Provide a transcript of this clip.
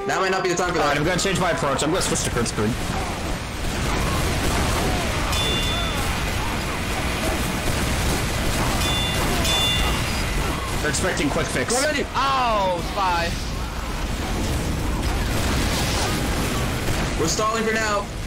That might not be the time for that. Alright, I'm gonna change my approach. I'm gonna switch to crit screen. They're expecting quick fix. Oh, spy. We're stalling for now.